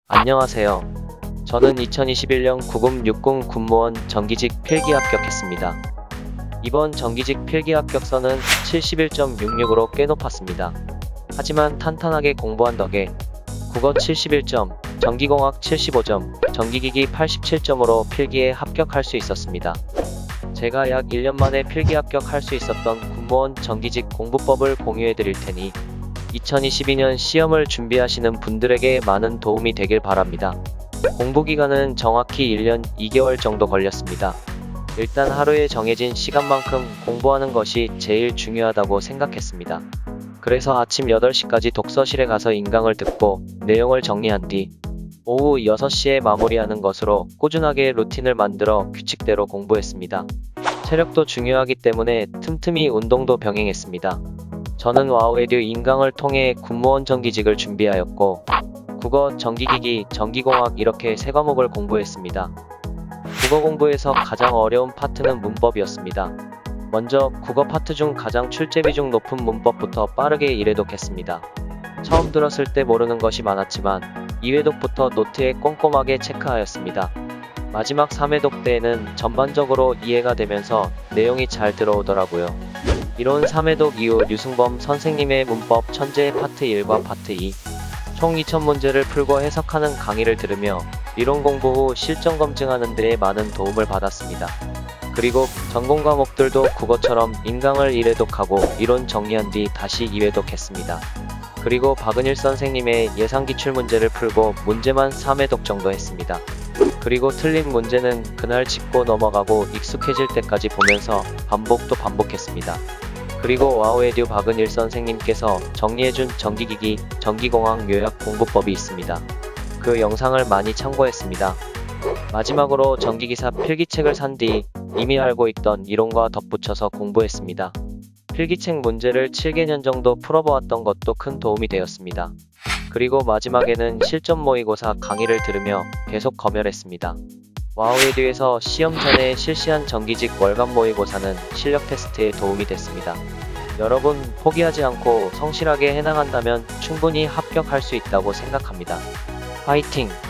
안녕하세요. 저는 2021년 구급 60 군무원 정기직 필기 합격했습니다. 이번 정기직 필기 합격선은 71.66으로 꽤 높았습니다. 하지만 탄탄하게 공부한 덕에 국어 71점, 전기공학 75점, 전기기기 87점으로 필기에 합격할 수 있었습니다. 제가 약 1년 만에 필기 합격할 수 있었던 군무원 정기직 공부법을 공유해 드릴 테니 2022년 시험을 준비하시는 분들에게 많은 도움이 되길 바랍니다. 공부기간은 정확히 1년 2개월 정도 걸렸습니다. 일단 하루에 정해진 시간만큼 공부하는 것이 제일 중요하다고 생각했습니다. 그래서 아침 8시까지 독서실에 가서 인강을 듣고 내용을 정리한 뒤 오후 6시에 마무리하는 것으로 꾸준하게 루틴을 만들어 규칙대로 공부했습니다. 체력도 중요하기 때문에 틈틈이 운동도 병행했습니다. 저는 와우에듀 인강을 통해 군무원 정기직을 준비하였고 국어, 전기기기, 전기공학 이렇게 3과목을 공부했습니다. 국어 공부에서 가장 어려운 파트는 문법이었습니다. 먼저 국어 파트 중 가장 출제 비중 높은 문법부터 빠르게 1회독했습니다. 처음 들었을 때 모르는 것이 많았지만 2회독부터 노트에 꼼꼼하게 체크하였습니다. 마지막 3회독 때에는 전반적으로 이해가 되면서 내용이 잘 들어오더라고요. 이론 3회독 이후 류승범 선생님의 문법 천재 파트 1과 파트 2, 총 2000문제를 풀고 해석하는 강의를 들으며 이론 공부 후 실전 검증하는 데에 많은 도움을 받았습니다. 그리고 전공 과목들도 국어처럼 인강을 1회독하고 이론 정리한 뒤 다시 2회독했습니다. 그리고 박은일 선생님의 예상 기출문제를 풀고 문제만 3회독 정도 했습니다. 그리고 틀린 문제는 그날 짚고 넘어가고 익숙해질 때까지 보면서 반복도 반복했습니다. 그리고 와우에듀 박은일 선생님께서 정리해준 전기기기, 전기공학 요약 공부법이 있습니다. 그 영상을 많이 참고했습니다. 마지막으로 전기기사 필기책을 산 뒤 이미 알고 있던 이론과 덧붙여서 공부했습니다. 필기책 문제를 7개년 정도 풀어보았던 것도 큰 도움이 되었습니다. 그리고 마지막에는 실전 모의고사 강의를 들으며 계속 검열했습니다. 와우에듀에서 시험 전에 실시한 정기직 월간 모의고사는 실력 테스트에 도움이 됐습니다. 여러분 포기하지 않고 성실하게 해나간다면 충분히 합격할 수 있다고 생각합니다. 화이팅!